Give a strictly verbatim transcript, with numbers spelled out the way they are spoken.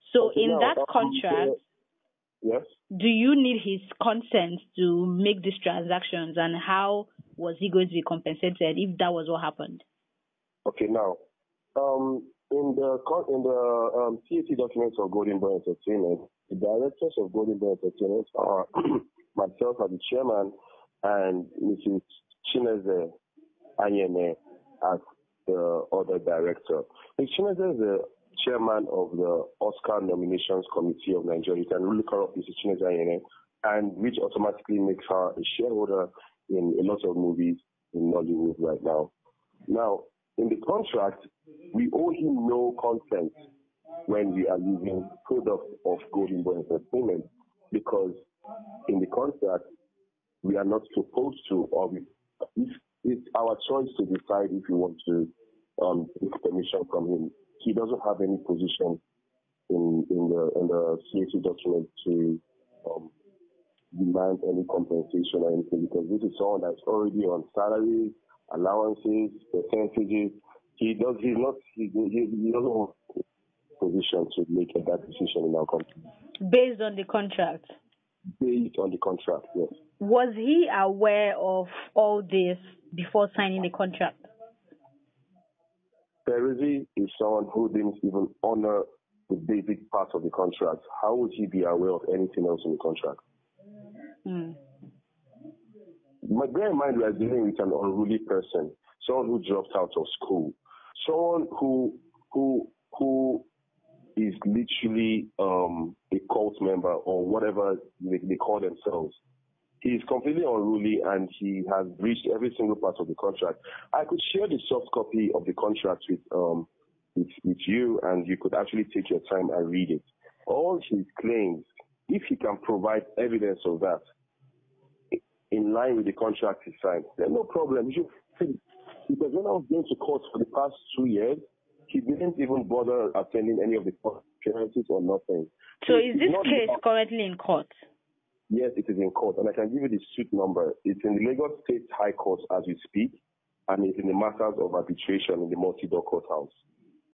So Okay, in now, that um, contract, uh, yes. do you need his consent to make these transactions, and how was he going to be compensated if that was what happened? Okay, now, um, in the con- in the um, C A T documents of Golden Boy Entertainment, the directors of Golden Boy Entertainment are myself as the chairman and Missus Chineze Anyene as the other director. Miz Chineze is the chairman of the Oscar Nominations Committee of Nigeria. You can look her up, Missus Chineze Anyene, and which automatically makes her a shareholder in a lot of movies in Nollywood right now. Now, in the contract, we owe him no consent when we are using products of Golden Boy Entertainment, because in the contract, we are not supposed to, or we, it's, it's our choice to decide if we want to um, take permission from him. He doesn't have any position in, in the in the C A T document to um, demand any compensation or anything, because this is someone that's already on salary, allowances, percentages. He does. He's not. He, he, he doesn't have a position to make that decision in our company. Based on the contract. Based on the contract, yes. Was he aware of all this before signing the contract? Peruzzi is someone who didn't even honor the basic part of the contract. How would he be aware of anything else in the contract? Mm. But bear in mind, we are dealing with an unruly person, someone who dropped out of school, someone who who who is literally um, a cult member or whatever they, they call themselves. He is completely unruly and he has breached every single part of the contract. I could share the soft copy of the contract with um with, with you, and you could actually take your time and read it. All his claims, if he can provide evidence of that, in line with the contract he signed, there's no problem. You should, because when I was going to court for the past two years, he didn't even bother attending any of the court appearances or nothing. So is this case about, currently in court? Yes, it is in court, and I can give you the suit number. It's in the Lagos State High Court as we speak, and it's in the matters of arbitration in the multi-door courthouse.